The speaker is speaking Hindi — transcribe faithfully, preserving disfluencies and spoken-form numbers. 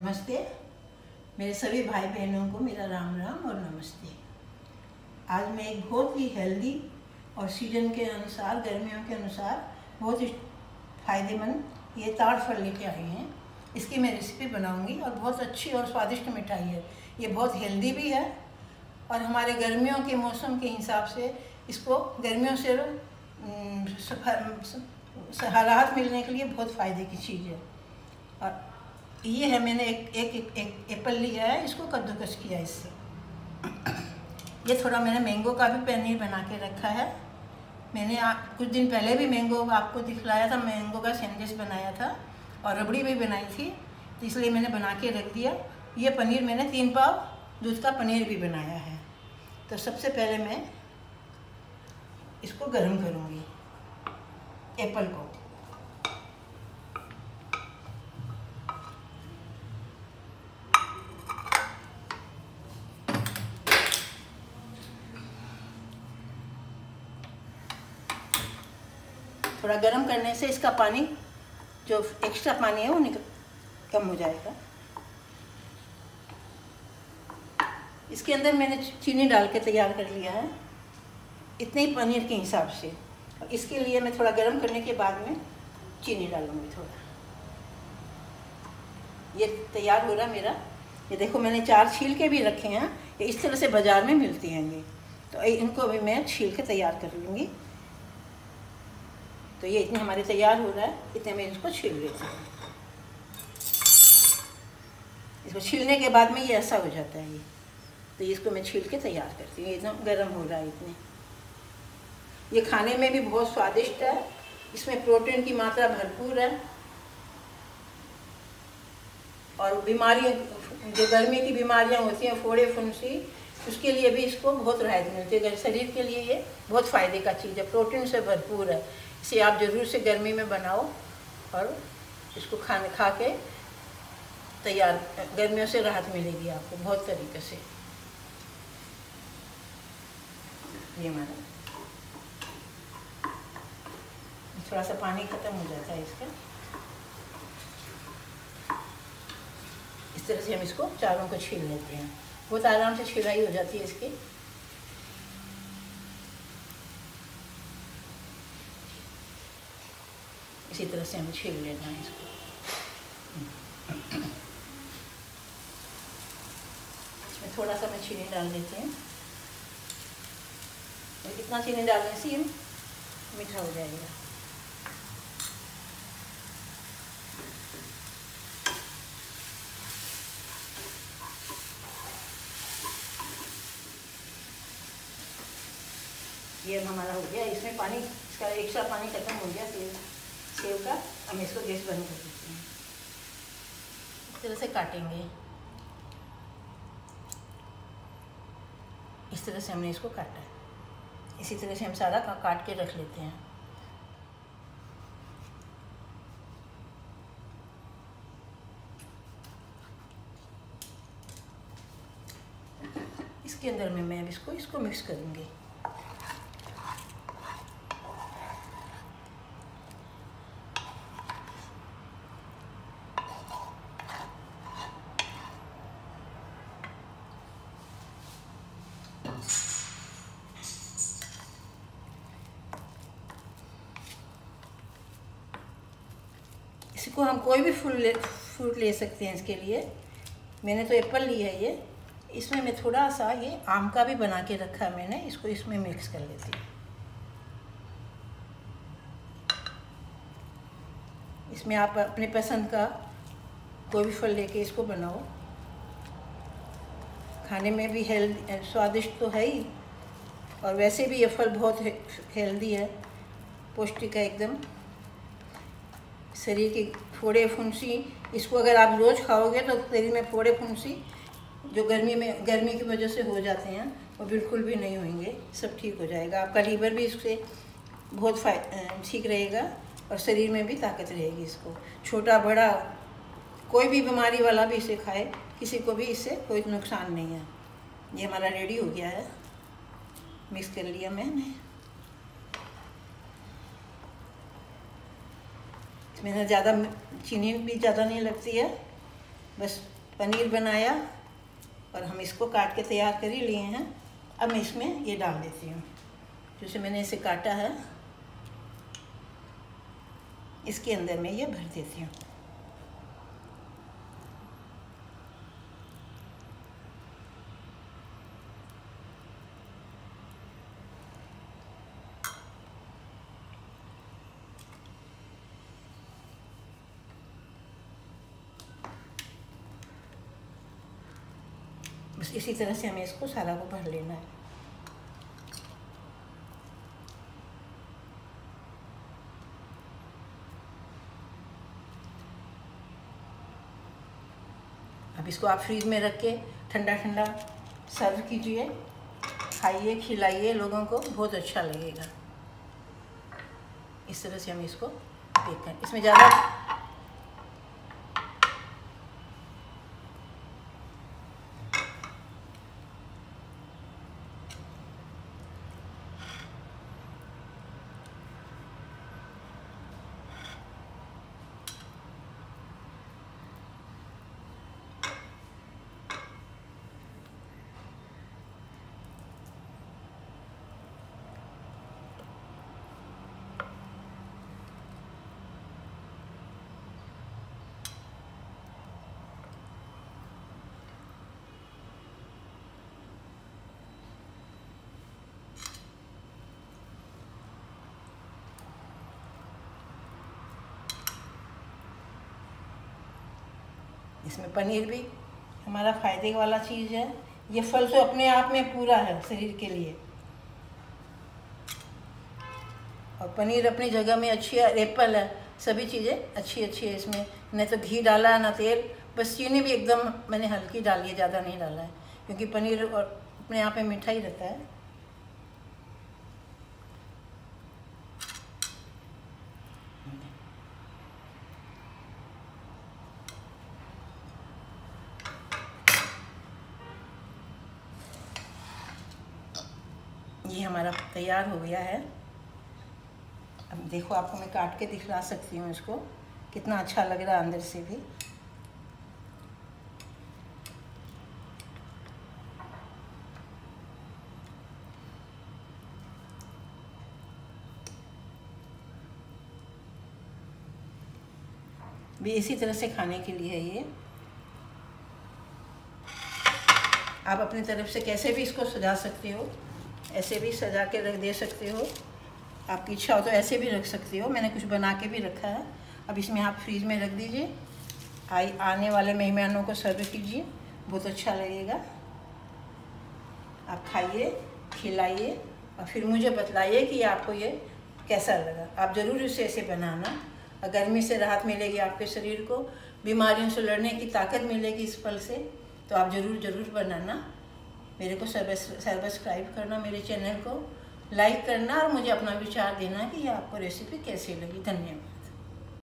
नमस्ते। मेरे सभी भाई बहनों को मेरा राम राम और नमस्ते। आज मैं एक बहुत ही हेल्दी और सीजन के अनुसार, गर्मियों के अनुसार बहुत ही फ़ायदेमंद ये ताड़फल लेके आई हैं। इसकी मैं रेसिपी बनाऊंगी और बहुत अच्छी और स्वादिष्ट मिठाई है। ये बहुत हेल्दी भी है और हमारे गर्मियों के मौसम के हिसाब से इसको गर्मियों से राहत मिलने के लिए बहुत फ़ायदे की चीज़ है। और ये है, मैंने एक एक एक, एक एप्पल लिया है, इसको कद्दूकस किया इससे। ये थोड़ा मैंने मैंगो का भी पनीर बना के रखा है। मैंने आ, कुछ दिन पहले भी मैंगो आपको दिखलाया था, मैंगो का सैंडविच बनाया था और रबड़ी भी बनाई थी, तो इसलिए मैंने बना के रख दिया। ये पनीर मैंने तीन पाव दूध का पनीर भी बनाया है। तो सबसे पहले मैं इसको गर्म करूँगी, एप्पल को। थोड़ा गर्म करने से इसका पानी, जो एक्स्ट्रा पानी है वो निकल कम हो जाएगा। इसके अंदर मैंने चीनी डाल के तैयार कर लिया है, इतने ही पनीर के हिसाब से। इसके लिए मैं थोड़ा गर्म करने के बाद में चीनी डालूंगी थोड़ा। ये तैयार हो रहा मेरा। ये देखो, मैंने चार छील के भी रखे हैं। ये इस तरह से बाज़ार में मिलती हैं ये, तो इनको भी मैं छील के तैयार कर लूँगी। तो ये इतने हमारे तैयार हो रहा है, इतने मैं इसको छील लेती हूँ। इसको छीलने के बाद में ये ऐसा हो जाता है ये, तो इसको मैं छील के तैयार करती हूँ। एकदम गर्म हो रहा है इतने। ये खाने में भी बहुत स्वादिष्ट है, इसमें प्रोटीन की मात्रा भरपूर है और बीमारियाँ, जो गर्मी की बीमारियाँ होती हैं, फोड़े फुंसी, उसके लिए भी इसको बहुत राहत मिलती है। शरीर के लिए ये बहुत फ़ायदे का चीज़ है, प्रोटीन से भरपूर है। इसे आप ज़रूर से गर्मी में बनाओ और इसको खाने खा के तैयार, गर्मियों से राहत मिलेगी आपको बहुत तरीके से। ये हमारा थोड़ा सा पानी ख़त्म हो जाता है इसका। इस तरह से हम इसको चारों को छील लेते हैं। बहुत आराम से छिलाई हो जाती है इसकी। इसी तरह से हमें छील लेना है इसको। इसमें थोड़ा सा मैं चीनी डाल देती हूँ। कितना चीनी डालने से ये मीठा हो जाएगा। ये हमारा हो गया। इसमें पानी, इसका एक्स्ट्रा पानी खत्म हो गया तेल सेव का। हम इसको गैस बंद कर देते हैं। इस तरह से काटेंगे, इस तरह से हमने इसको काटा है। इसी तरह से हम सारा का काट के रख लेते हैं। इसके अंदर में मैं अब इसको इसको मिक्स करूँगी। इसको हम कोई भी फूल ले फ्रूट ले सकते हैं इसके लिए। मैंने तो एप्पल ली है ये। इसमें मैं थोड़ा सा ये आम का भी बना के रखा है मैंने, इसको इसमें मिक्स कर लेती हूँ। इसमें आप अपने पसंद का कोई भी फल लेके इसको बनाओ। खाने में भी हेल्दी, स्वादिष्ट तो है ही, और वैसे भी ये फल बहुत हेल्दी है, पौष्टिक है एकदम। शरीर की फोड़े फुंसी, इसको अगर आप रोज़ खाओगे तो शरीर में फोड़े फुंसी जो गर्मी में गर्मी की वजह से हो जाते हैं वो बिल्कुल भी नहीं होंगे, सब ठीक हो जाएगा। आपका लीवर भी इससे बहुत ठीक रहेगा और शरीर में भी ताकत रहेगी। इसको छोटा बड़ा कोई भी बीमारी वाला भी इसे खाए, किसी को भी इससे कोई नुकसान नहीं है। ये हमारा रेडी हो गया है, मिक्स कर लिया मैंने। इसमें ज़्यादा चीनी भी ज़्यादा नहीं लगती है बस पनीर बनाया और हम इसको काट के तैयार कर ही लिए हैं। अब मैं इसमें ये डाल देती हूँ, जैसे मैंने इसे काटा है इसके अंदर मैं ये भर देती हूँ। बस इसी तरह से हमें इसको सारा को भर लेना है। अब इसको आप फ्रीज में रख के ठंडा ठंडा सर्व कीजिए, खाइए, खिलाइए लोगों को, बहुत अच्छा लगेगा। इस तरह से हम इसको पैक करें। इसमें ज़्यादा इसमें पनीर भी हमारा फ़ायदे वाला चीज़ है। ये फल तो अपने आप में पूरा है शरीर के लिए, और पनीर अपनी जगह में अच्छी है, एप्पल है, सभी चीज़ें अच्छी अच्छी है। इसमें न तो घी डाला ना तेल, बस चीनी भी एकदम मैंने हल्की डाली है, ज़्यादा नहीं डाला है, क्योंकि पनीर और अपने आप में मीठा ही रहता है। ये हमारा तैयार हो गया है। अब देखो, आपको मैं काट के दिखला सकती हूँ इसको, कितना अच्छा लग रहा है अंदर से भी। भी इसी तरह से खाने के लिए है ये। आप अपनी तरफ से कैसे भी इसको सजा सकते हो, ऐसे भी सजा के रख दे सकते हो, आपकी इच्छा हो तो ऐसे भी रख सकते हो। मैंने कुछ बना के भी रखा है। अब इसमें आप फ्रीज में रख दीजिए, आई आने वाले मेहमानों को सर्व कीजिए, बहुत अच्छा लगेगा। आप खाइए, खिलाइए और फिर मुझे बतलाइए कि आपको ये कैसा लगा। आप ज़रूर इसे ऐसे बनाना, और गर्मी से राहत मिलेगी आपके शरीर को, बीमारियों से लड़ने की ताकत मिलेगी इस फल से। तो आप ज़रूर ज़रूर बनाना। मेरे को सब्सक्राइब करना, मेरे चैनल को लाइक करना, और मुझे अपना विचार देना कि ये आपको रेसिपी कैसी लगी। धन्यवाद।